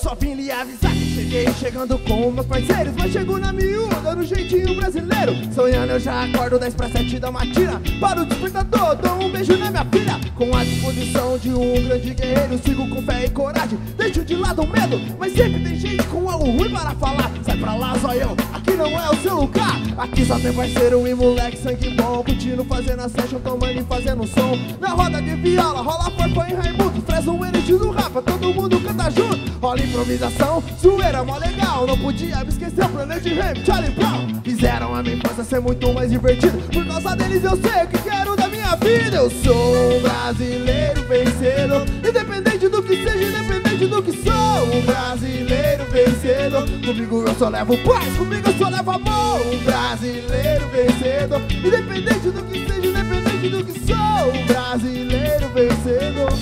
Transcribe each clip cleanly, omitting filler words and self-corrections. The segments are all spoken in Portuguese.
só vim lhe avisar que cheguei chegando com meus parceiros, mas chego na miúda no jeitinho brasileiro. Sonhando eu já acordo 10 para 7 da matina, para o despertador, dou um beijo na minha filha. Com a disposição de um grande guerreiro, sigo com fé e coragem, deixo de lado o medo, mas sempre tem gente com algo ruim para falar. Sai pra lá, zoião, aqui não é o seu lugar. Aqui só tem parceiro e moleque sangue bom, curtindo, fazendo a session, tomando e fazendo som. Na roda de viola, rola porco em Raimundo, traz um energy no rapa, todo mundo canta junto. Rola improvisação, zoeira mó legal, não podia me esquecer o Planet Ramp, Charlie Brown. Fizeram a minha infância ser muito mais divertida, por causa deles eu sei o que quero da minha vida. Eu sou um brasileiro vencedor, independente do que seja, independente do que sou. Um brasileiro vencedor, comigo eu só levo paz, comigo eu só levo amor. Um brasileiro vencedor, independente do que seja, independente do que sou. Um brasileiro vencedor.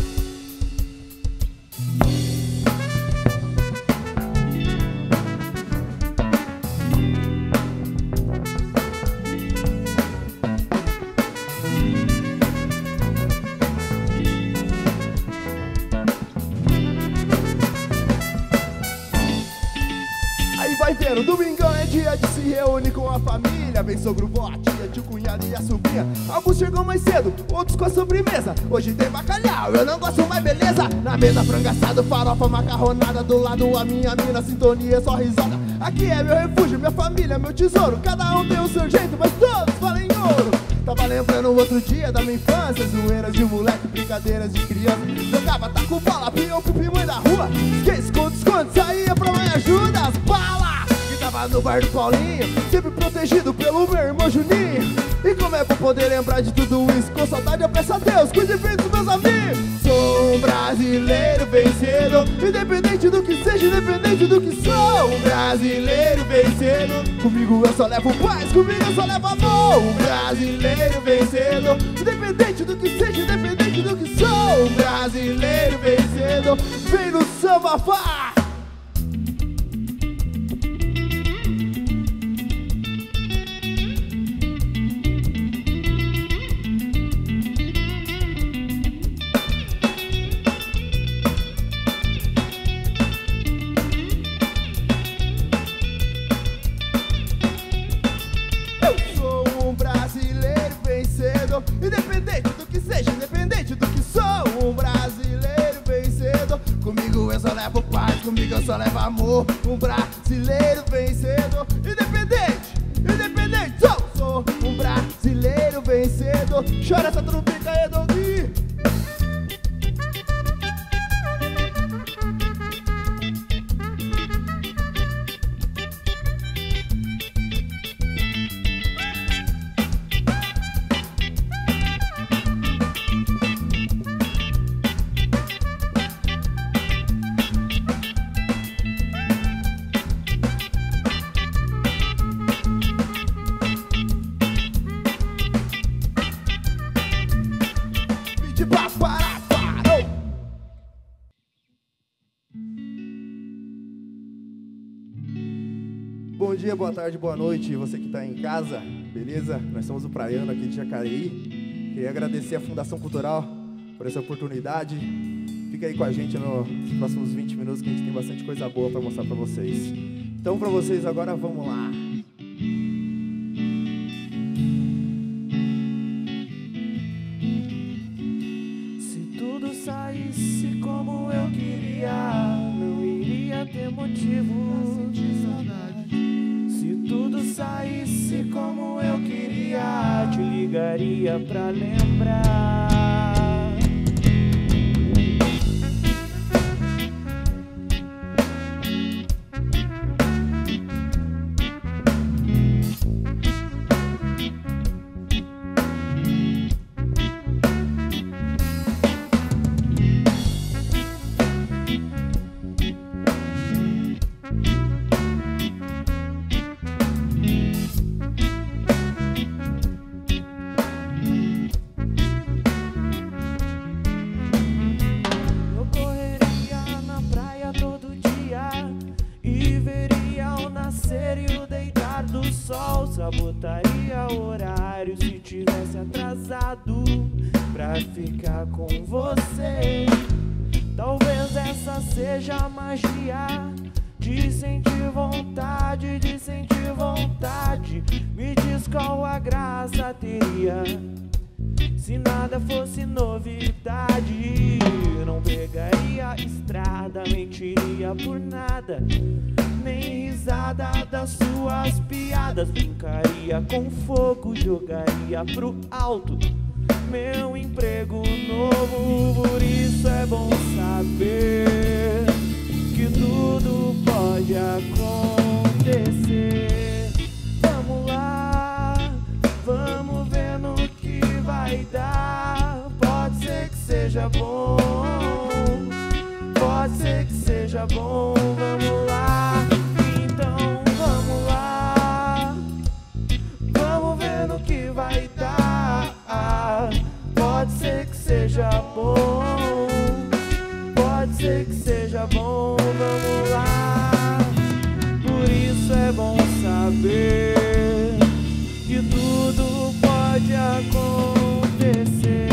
Vai vendo, domingão é dia de se reunir com a família. Vem sogro, vó, a tia, tio, cunhado e a sobrinha. Alguns chegam mais cedo, outros com a sobremesa. Hoje tem bacalhau, eu não gosto mais, beleza? Na mesa, frango assado, farofa, macarronada. Do lado a minha mina, sintonia, só risada. Aqui é meu refúgio, minha família, meu tesouro. Cada um tem o seu jeito, mas todos valem ouro. Tava lembrando o outro dia da minha infância, zoeiras de moleque, brincadeiras de criança. Jogava taco, bola, pião, pipi, mãe da rua. Esconde, esconde, saía pra mãe ajuda. As balas que tava no bar do Paulinho, sempre protegido pelo meu irmão Juninho. E como é bom poder lembrar de tudo isso, com saudade eu peço a Deus, cuide bem dos meus amigos. Sou um brasileiro vencedor, independente do que seja, independente do que sou. Um brasileiro vencedor, comigo eu só levo paz, comigo eu só levo amor. Um brasileiro vencedor, independente do que seja, independente do que sou. Um brasileiro vencedor, vem no samba, vá! Independente do que seja, independente do que sou. Um brasileiro vencedor, comigo eu só levo paz, comigo eu só levo amor. Um brasileiro vencedor, independente, independente, sou um brasileiro vencedor. Chora essa trombeta, Edolvi. Bom dia, boa tarde, boa noite, você que está em casa, beleza? Nós somos o Praiano aqui de Jacareí. Queria agradecer a Fundação Cultural por essa oportunidade. Fica aí com a gente nos próximos 20 minutos que a gente tem bastante coisa boa para mostrar para vocês. Então, para vocês agora, vamos lá. Se tudo saísse como eu queria, não iria ter motivo. Se tudo saísse como eu queria, te ligaria pra lembrar. Sabotaria o horário se tivesse atrasado pra ficar com você. Talvez essa seja a magia de sentir vontade, de sentir vontade. Me diz qual a graça teria se nada fosse novidade. Não pegaria estrada, mentiria por nada, nem risada das suas piadas. Brincaria com fogo, jogaria pro alto meu emprego novo. Por isso é bom saber que tudo pode acontecer. Vamos lá, vamos ver no que vai dar. Pode ser que seja bom, pode ser que seja bom. Vamos lá, então vamos lá, vamos ver no que vai dar. Pode ser que seja bom, pode ser que seja bom. Vamos lá, por isso é bom saber que tudo pode acontecer.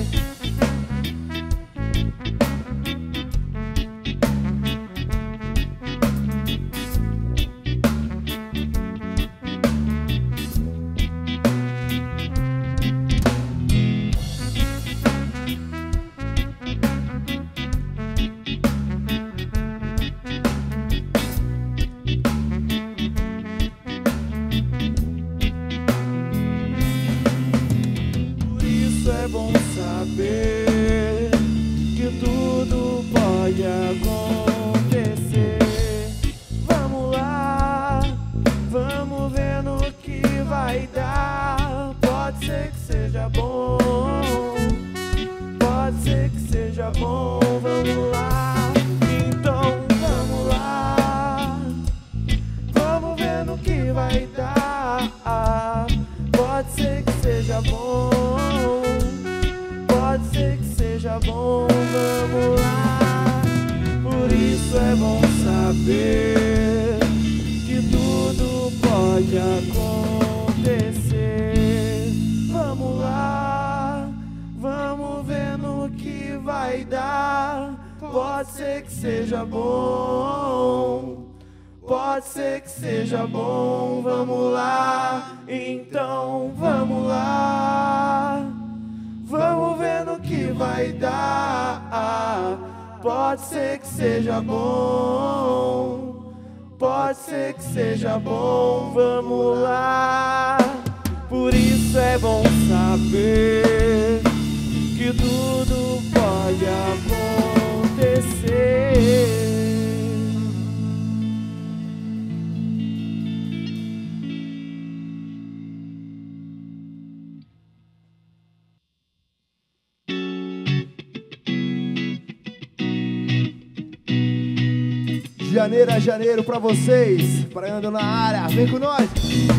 É bom saber que tudo pode acontecer. Vamos lá, vamos ver no que vai dar. Pode ser que seja bom, pode ser que seja bom. Vamos lá, então vamos lá, vamos ver no que vai dar. Pode ser que seja bom, pode ser que seja bom. Vamos lá, por isso é bom saber que tudo pode acontecer. Vamos lá, vamos ver no que vai dar. Pode ser que seja bom, pode ser que seja bom. Vamos lá, então vamos lá, vamos ver no que vai dar. Pode ser que seja bom, pode ser que seja bom. Vamos lá, por isso é bom saber que tudo pode acontecer. Janeiro a janeiro pra vocês, Praiando na área, vem com nós!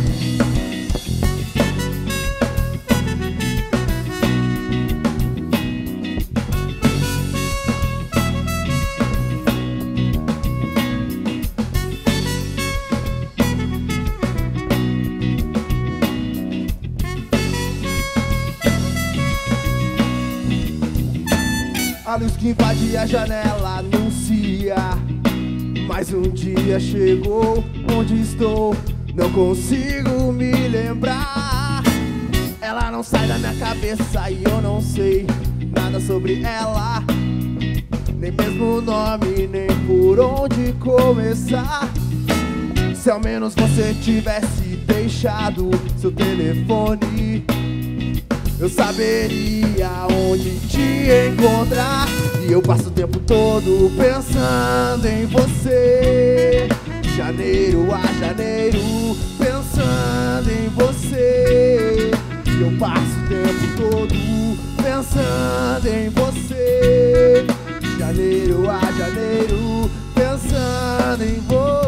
A luz que invade a janela anuncia mais um dia chegou. Onde estou? Não consigo me lembrar. Ela não sai da minha cabeça e eu não sei nada sobre ela, nem mesmo o nome, nem por onde começar. Se ao menos você tivesse deixado seu telefone, eu saberia onde te encontrar. E eu passo o tempo todo pensando em você, janeiro a janeiro, pensando em você. E eu passo o tempo todo pensando em você, janeiro a janeiro, pensando em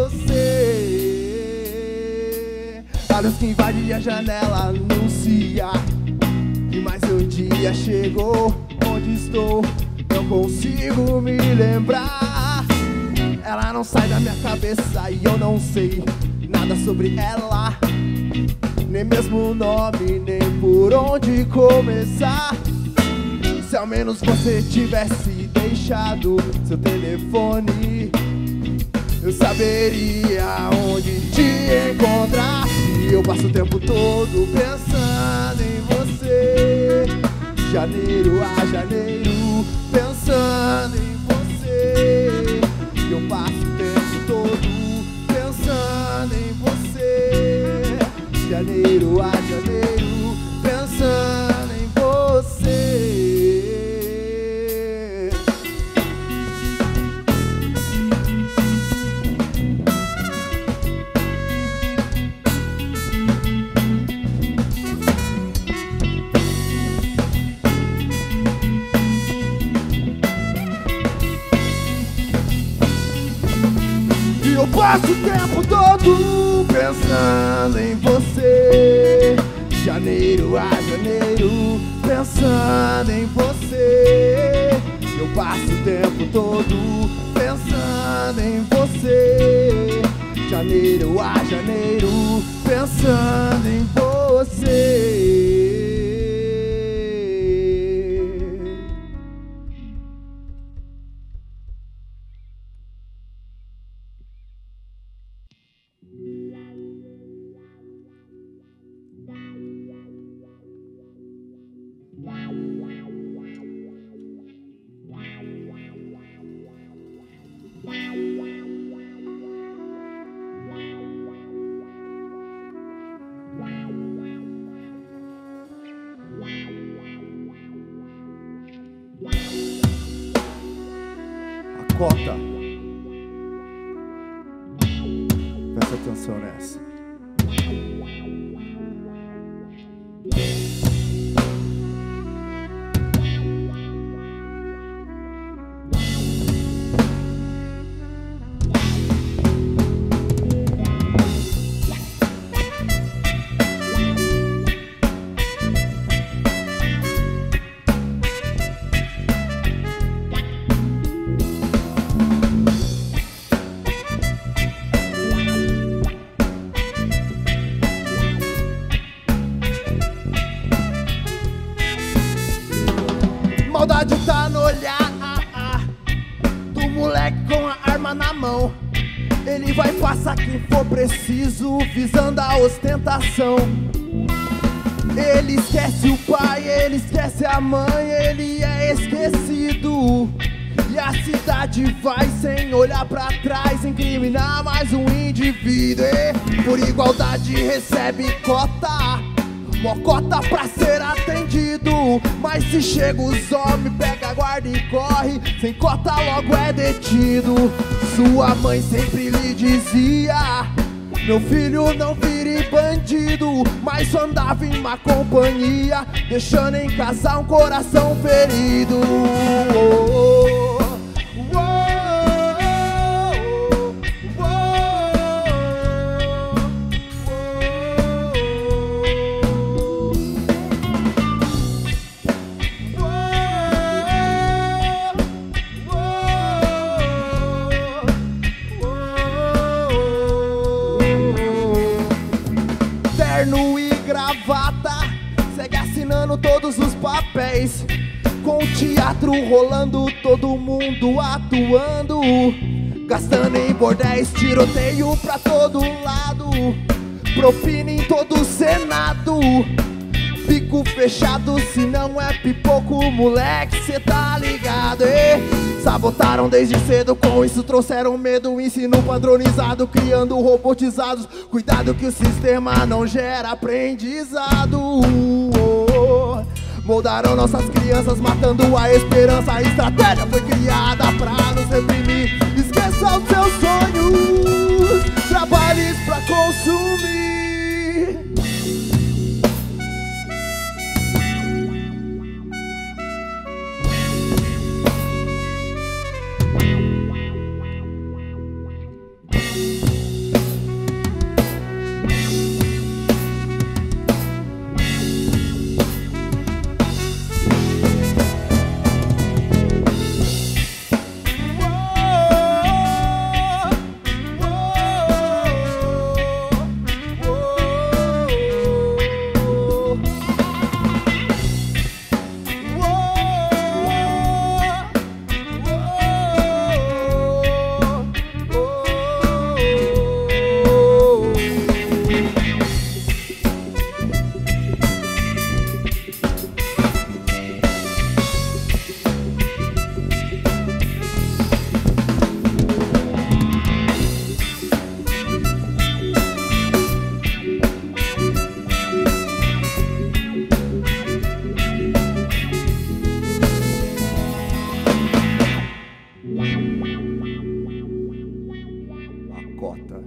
você. A luz que invade a janela anuncia que mais um dia chegou. Onde estou? Não consigo me lembrar. Ela não sai da minha cabeça e eu não sei nada sobre ela, nem mesmo o nome, nem por onde começar. Se ao menos você tivesse deixado seu telefone, eu saberia onde te encontrar. E eu passo o tempo todo pensando em você, janeiro a janeiro, pensando em você. E eu passo o tempo todo pensando em você, janeiro a janeiro, pensando em você. Eu passo o tempo todo pensando em você, janeiro a janeiro, pensando em você. Eu passo o tempo todo pensando em você, janeiro a janeiro, pensando em você. A cota. Presta atenção nessa. Maldade tá no olhar do moleque com a arma na mão. Ele vai passar quem for preciso, visando a ostentação. Ele esquece o pai, ele esquece a mãe, ele é esquecido. E a cidade vai sem olhar pra trás, incriminar mais um indivíduo. E por igualdade recebe cota, mocota pra ser atendido. Mas se chega os homens, pega a guarda e corre, sem cota logo é detido. Sua mãe sempre lhe dizia: meu filho não vire bandido. Mas só andava em má companhia, deixando em casa um coração ferido. Terno e gravata, segue assinando todos os papéis, com o teatro rolando, todo mundo atuando, gastando em bordéis, tiroteio pra todo lado, propina em todo o Senado. Bico fechado, se não é pipoco, moleque, cê tá ligado, Sabotaram desde cedo, com isso trouxeram medo. Ensino padronizado, criando robotizados. Cuidado que o sistema não gera aprendizado. Moldaram nossas crianças, matando a esperança. A estratégia foi criada pra nos reprimir. Esqueça os seus sonhos, trabalhes pra consumir. cota.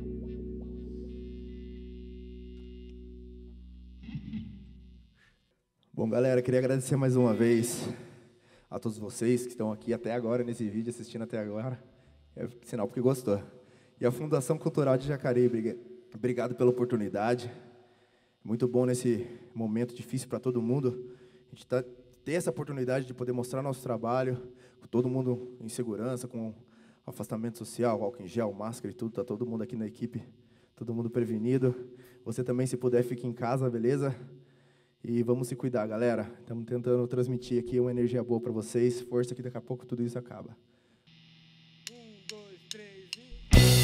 Bom, galera, queria agradecer mais uma vez a todos vocês que estão aqui até agora nesse vídeo, assistindo até agora. É sinal porque gostou. E a Fundação Cultural de Jacareí, obrigado pela oportunidade. Muito bom nesse momento difícil para todo mundo. A gente ter essa oportunidade de poder mostrar nosso trabalho, com todo mundo em segurança, com afastamento social, álcool em gel, máscara e tudo. Está todo mundo aqui na equipe, todo mundo prevenido. Você também, se puder, fique em casa, beleza? E vamos se cuidar, galera. Estamos tentando transmitir aqui uma energia boa para vocês. Força que daqui a pouco tudo isso acaba. 1, 2, 3 e...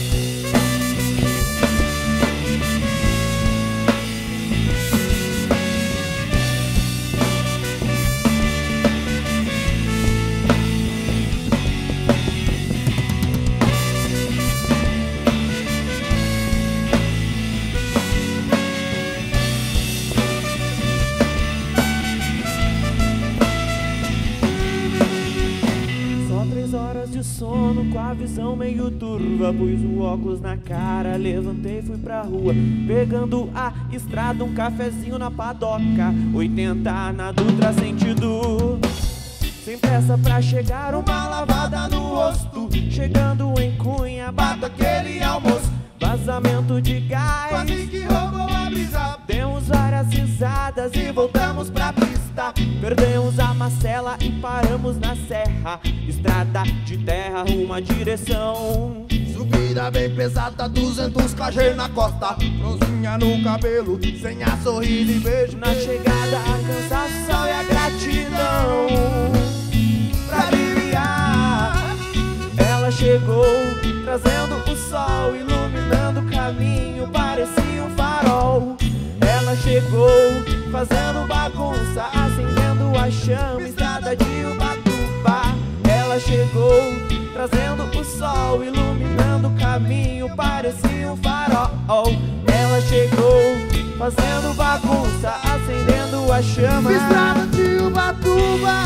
de sono com a visão meio turva, pus o óculos na cara, levantei e fui pra rua, pegando a estrada, um cafezinho na padoca, 80 na Dutra sentido, sem pressa pra chegar, uma lavada no rosto, chegando em Cunha, bato aquele almoço, vazamento de gás, quase que roubou a brisa, demos várias risadas e voltamos pra pista, perdemos a Marcela e paramos na serra, estrada de terra, uma direção, subida bem pesada, 200 kg na costa, bronzinha no cabelo, sem a sorriso e beijo. Na chegada a cansaço, sol e a gratidão, pra aliviar, ela chegou, trazendo o sol, iluminando o caminho, parecia um farol. Ela chegou, fazendo bagunça, acendendo a chama, estrada de Ubatuba. Ela chegou, trazendo o sol, iluminando o caminho, parecia um farol. Ela chegou, fazendo bagunça, acendendo a chama, estrada de Ubatuba.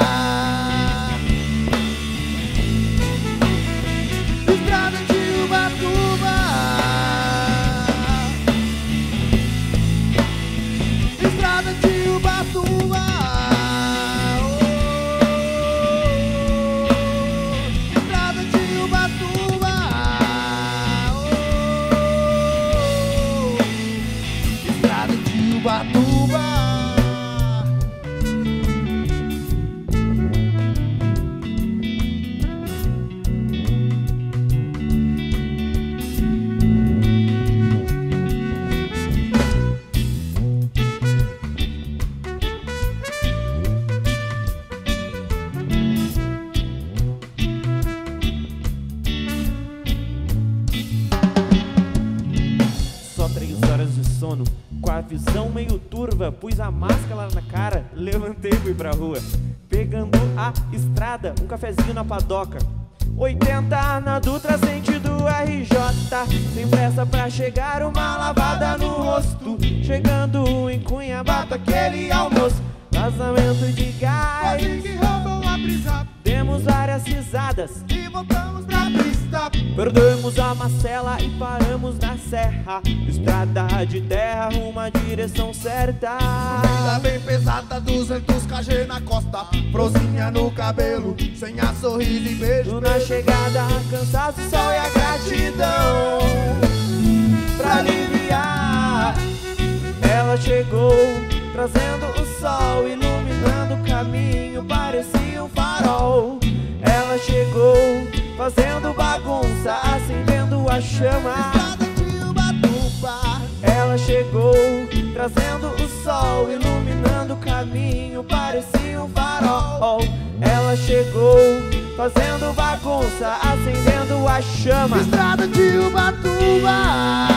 Estrada de Ubatuba. Estrada de Ubatuba. Estrada de Ubatuba. Estrada de Ubatuba. com a visão meio turva, pus a máscara na cara, levantei e fui pra rua, pegando a estrada, um cafezinho na padoca, 80 na Dutra, sentido RJ, sem pressa pra chegar, uma lavada no rosto, chegando em Cunha, bato aquele almoço, vazamento de gás, quase que roubam a brisa, demos várias risadas e voltamos pra pista. Perdemos a Marcela e paramos na serra, estrada de terra, uma direção certa. Subida bem pesada, 200 kg na costa, frozinha no cabelo, sem a sorriso e beijo. Na chegada, cansaço, sol e a gratidão, pra aliviar. Ela chegou, trazendo o sol, iluminando o caminho, parecia um farol. Ela chegou, fazendo bagunça, acendendo a chama, estrada de Ubatuba. Ela chegou, trazendo o sol, iluminando o caminho, parecia um farol. Ela chegou, fazendo bagunça, acendendo a chama, estrada de Ubatuba.